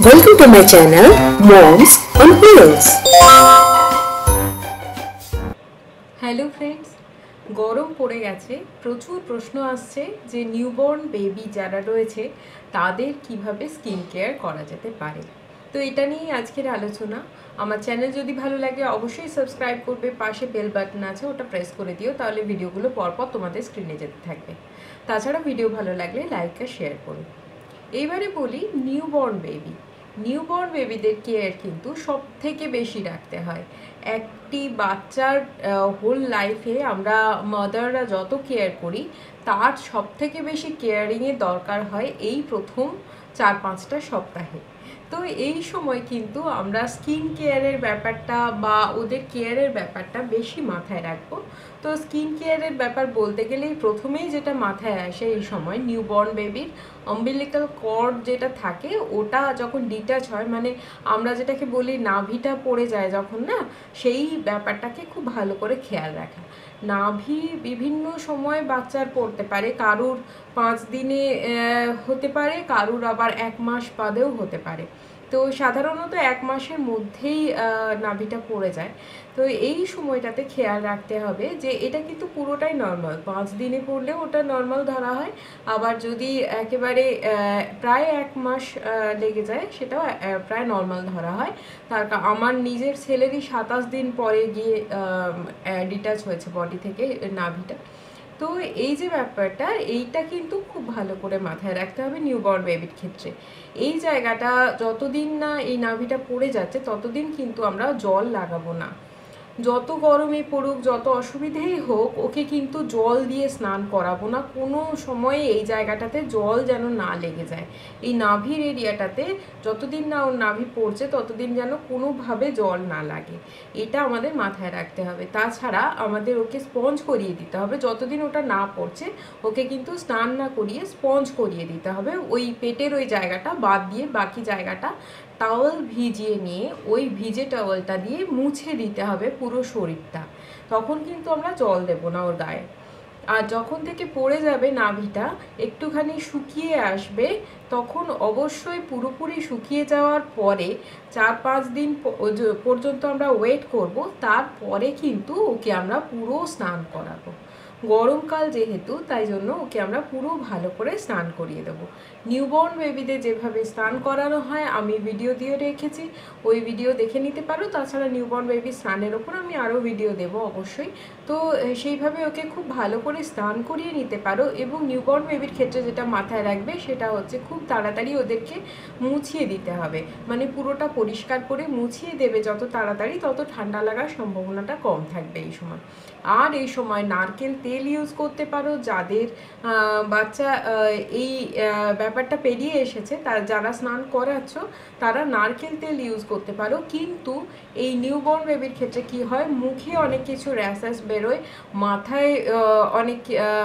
Welcome to my channel Moms on Wheels. Hello friends, গরম পড়ে গেছে, প্রচুর প্রশ্ন আসছে যে নিউবর্ন বেবি যারা রয়েছে তাদের কিভাবে স্কিন কেয়ার করা যেতে পারে। তো এটা নিয়েই আজকের আলোচনা। আমার চ্যানেল যদি ভালো লাগে অবশ্যই সাবস্ক্রাইব করবে, পাশে বেল বাটন আছে ওটা প্রেস করে দিও, তাহলে ভিডিওগুলো পরপর তোমাদের স্ক্রিনে যেতে থাকবে। তাছাড়া ভিডিও ভালো লাগলে লাইক আর শেয়ার করো। এইবারে বলি নিউবর্ন বেবিদের কেয়ার কিন্তু সব থেকে বেশি রাখতে হয়। একটি বাচ্চার হোল লাইফে আমরা মাদাররা যত কেয়ার করি তার সব থেকে বেশি কেয়ারিংয়ের দরকার হয় এই প্রথম 4-5টা সপ্তাহে। তো এই সময় কিন্তু আমরা স্কিন কেয়ারের ব্যাপারটা বা ওদের কেয়ারের ব্যাপারটা বেশি মাথায় রাখবো। তো স্কিন কেয়ারের ব্যাপার বলতে গেলেই প্রথমেই যেটা মাথায় আসে এই সময় নিউবর্ন বেবির অম্বিলিক্যাল কর্ড যেটা থাকে ওটা যখন ডিটাচ হয়, মানে আমরা যেটাকে বলি নাভিটা পড়ে যায় যখন, না, সেই ব্যাপারটাকে খুব ভালো করে খেয়াল রাখা। নাভি বিভিন্ন সময় বাচ্চার পড়তে পারে, কারুর 5 দিনে হতে পারে, কারুর আবার 1 মাস বাদেও হতে পারে। তো সাধারণত 1 মাসের মধ্যেই নাভিটা পড়ে যায়। তো এই সময়টাতে খেয়াল রাখতে হবে যে এটা কিন্তু পুরোটাই নর্মাল, 5 দিনে পড়লেও ওটা নর্মাল ধরা হয়। আবার যদি একেবারে প্রায় 1 মাস লেগে যায় সেটাও প্রায় নর্মাল ধরা হয়। আমার নিজের ছেলেরই 27 দিন পরে গিয়ে ডিটাচ হয়েছে বডি থেকে নাভিটা। তো এই যে ব্যাপারটা, এইটা কিন্তু খুব ভালো করে মাথায় রাখতে হবে নিউবর্ন বেবির ক্ষেত্রে। এই জায়গাটা যতদিন না এই নাভিটা পড়ে যাচ্ছে ততদিন কিন্তু আমরা জল লাগাবো না। যত গরমে পড়ুক, যত অসুবিধেই হোক, ওকে কিন্তু জল দিয়ে স্নান করাবো না। কোনো সময়ে এই জায়গাটাতে জল যেন না লেগে যায়। এই নাভির এরিয়াটাতে যতদিন না ওর নাভি পড়ছে ততদিন যেন কোনোভাবে জল না লাগে, এটা আমাদের মাথায় রাখতে হবে। তাছাড়া আমাদের ওকে স্পঞ্জ করিয়ে দিতে হবে। যতদিন ওটা না পড়ছে ওকে কিন্তু স্নান না করিয়ে স্পঞ্জ করিয়ে দিতে হবে। ওই পেটের ওই জায়গাটা বাদ দিয়ে বাকি জায়গাটা টাওয়েল ভিজিয়ে নিয়ে ওই ভিজে টাওয়েলটা দিয়ে মুছে দিতে হবে পুরো শরীরটা। তখন কিন্তু আমরা জল দেব না ওর গায়ে। আর যখন থেকে পড়ে যাবে নাভিটা, একটুখানি শুকিয়ে আসবে, তখন অবশ্যই পুরোপুরি শুকিয়ে যাওয়ার পরে 4-5 দিন পর্যন্ত আমরা ওয়েট করব। তারপরে কিন্তু ওকে আমরা পুরো স্নান করাবো। গরমকাল যেহেতু, তাই জন্য ওকে আমরা পুরো ভালো করে স্নান করিয়ে দেবো। নিউবর্ন বেবিদের যেভাবে স্নান করানো হয় আমি ভিডিও দিয়ে রেখেছি, ওই ভিডিও দেখে নিতে পারো। তাছাড়া নিউবর্ন বেবি স্নানের ওপর আমি আরও ভিডিও দেবো অবশ্যই। তো সেইভাবে ওকে খুব ভালো করে স্নান করিয়ে নিতে পারো। এবং নিউবর্ন বেবির ক্ষেত্রে যেটা মাথায় রাখবে সেটা হচ্ছে খুব তাড়াতাড়ি ওদেরকে মুছিয়ে দিতে হবে, মানে পুরোটা পরিষ্কার করে মুছিয়ে দেবে যত তাড়াতাড়ি, তত ঠান্ডা লাগার সম্ভাবনাটা কম থাকবে এই সময়। আর এই সময় নারকেল তেল ইউজ করতে পারো। যাদের বাচ্চা এই ব্যাপারটা পেরিয়ে এসেছে, যারা স্নান করাচ্ছ তারা নারকেল তেল ইউজ করতে পারো। কিন্তু এই নিউবর্ন বেবির ক্ষেত্রে কি হয়, মুখে অনেক কিছু র্যাশেস বেরোয়, মাথায় অনেক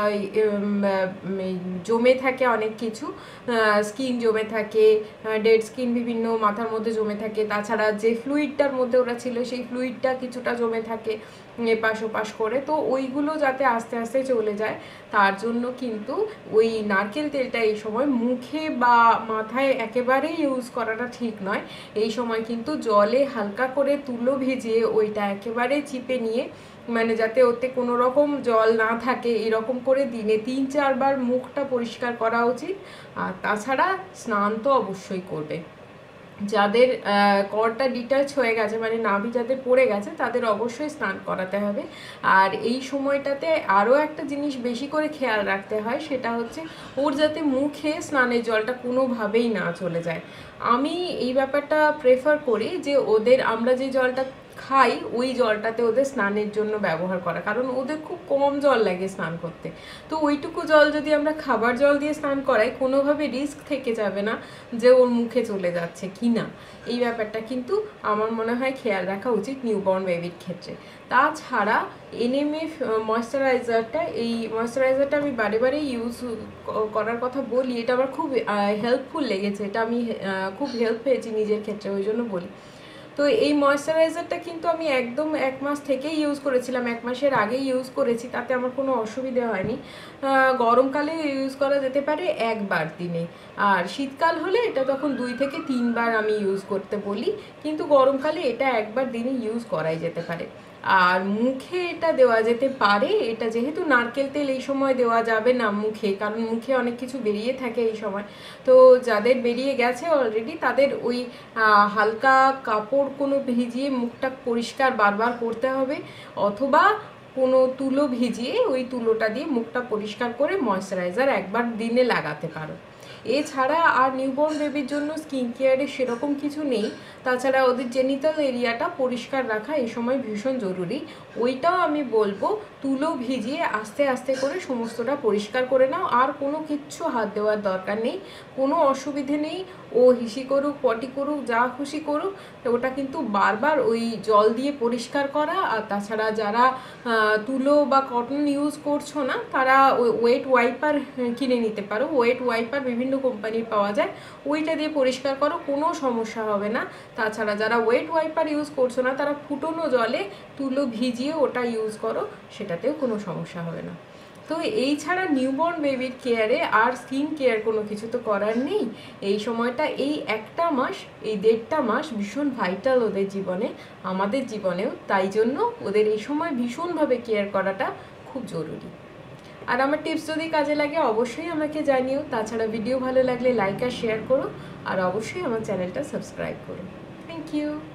জমে থাকে, অনেক কিছু স্কিন জমে থাকে, ডেড স্কিন বিভিন্ন মাথার মধ্যে জমে থাকে। তাছাড়া যে ফ্লুইডটার মধ্যে ওরা ছিল সেই ফ্লুইডটা কিছুটা জমে থাকে এপাশ ওপাশ করে। তো ওইগুলো যাতে আস্তে আস্তে চলে যায় তার জন্য কিন্তু ওই নারকেল তেলটা এই সময় মুখে বা মাথায় একেবারেই ইউজ করাটা ঠিক নয়। এই সময় কিন্তু জলে হালকা করে তুলো ভিজিয়ে ওইটা একেবারে চিপে নিয়ে, মানে যাতে ওতে কোনো রকম জল না থাকে, এরকম করে দিনে 3-4 বার মুখটা পরিষ্কার করা উচিত। আর তাছাড়া স্নান তো অবশ্যই করবে। যাদের কর্ডটা ডিটাচ হয়ে গেছে, মানে নাভি যাদের পড়ে গেছে, তাদের অবশ্যই স্নান করাতে হবে। আর এই সময়টাতে আরও একটা জিনিস বেশি করে খেয়াল রাখতে হয়, সেটা হচ্ছে ওর যাতে মুখে স্নানের জলটা কোনোভাবেই না চলে যায়। আমি এই ব্যাপারটা প্রেফার করি যে ওদের আমরা যে জলটা খাই ওই জলটাতে ওদের স্নানের জন্য ব্যবহার করা, কারণ ওদের খুব কম জল লাগে স্নান করতে। তো ওইটুকু জল যদি আমরা খাবার জল দিয়ে স্নান করাই, কোনোভাবে রিস্ক থেকে যাবে না যে ওর মুখে চলে যাচ্ছে কি না। এই ব্যাপারটা কিন্তু আমার মনে হয় খেয়াল রাখা উচিত নিউবর্ন বেবির ক্ষেত্রে। তাছাড়া এনএমএফ ময়েশ্চারাইজারটা, এই ময়েশ্চারাইজারটা আমি বারে বারে ইউজ করার কথা বলি, এটা আমার খুব হেল্পফুল লেগেছে, এটা আমি খুব হেল্প পেয়েছি নিজের ক্ষেত্রে, ওই জন্য বলি। তো এই ময়শ্চারাইজারটা কিন্তু আমি একদম 1 মাস থেকেই ইউজ করেছিলাম, 1 মাসের আগেই ইউজ করেছি, তাতে আমার কোনো অসুবিধা হয়নি। গরমকালে ইউজ করা যেতে পারে একবার দিনে, আর শীতকাল হলে এটা তখন 2 থেকে 3 বার আমি ইউজ করতে বলি, কিন্তু গরমকালে এটা একবার দিনে ইউজ করাই যেতে পারে। আর মুখে এটা দেওয়া যেতে পারে, এটা যেহেতু নারকেল তেল এই সময় দেওয়া যাবে না মুখে, কারণ মুখে অনেক কিছু বেরিয়ে থাকে এই সময়। তো যাদের বেরিয়ে গেছে অলরেডি তাদের ওই হালকা কাপড় কোনো ভিজিয়ে মুখটা পরিষ্কার বারবার করতে হবে, অথবা কোনো তুলো ভিজিয়ে ওই তুলোটা দিয়ে মুখটা পরিষ্কার করে ময়শ্চারাইজার একবার দিনে লাগাতে পারো। এছাড়া আর নিউবর্ন বেবির জন্য স্কিন কেয়ারে সেরকম কিছু নেই। তাছাড়া ওদের জেনিটাল এরিয়াটা পরিষ্কার রাখা এই সময় ভীষণ জরুরি, ওইটাও আমি বলবো তুলো ভিজিয়ে আস্তে আস্তে করে সমস্তটা পরিষ্কার করে নাও, আর কোনো কিচ্ছু হাত দেওয়ার দরকার নেই, কোনো অসুবিধে নেই। ও হিসি করুক পটি করুক যা খুশি করুক, ওটা কিন্তু বারবার ওই জল দিয়ে পরিষ্কার করা। আর তাছাড়া যারা তুলো বা কটন ইউজ করছো না তারা ওই ওয়েট ওয়াইপার কিনে নিতে পারো, ওয়েট ওয়াইপার বিভিন্ন কোম্পানির পাওয়া যায়, ওইটা দিয়ে পরিষ্কার করো, কোনো সমস্যা হবে না। তাছাড়া যারা ওয়েট ওয়াইপার ইউজ করছো না তারা ফুটনো জলে তুলো ভিজিয়ে ওটা ইউজ করো, সেটাতেও কোনো সমস্যা হবে না। তো এই ছাড়া নিউবর্ন বেবির কেয়ারে আর স্কিন কেয়ার কোনো কিছু তো করার নেই। এই সময়টা এই 1টা মাস, এই 1.5টা মাস ভীষণ ভাইটাল ওদের জীবনে, আমাদের জীবনেও, তাই জন্য ওদের এই সময় ভীষণভাবে কেয়ার করাটা খুব জরুরি। আর আমার টিপস যদি কাজে লাগে অবশ্যই আমাকে জানিও। তাছাড়া ভিডিও ভালো লাগলে লাইক আর শেয়ার করো, আর অবশ্যই আমার চ্যানেলটা সাবস্ক্রাইব করো। Thank you.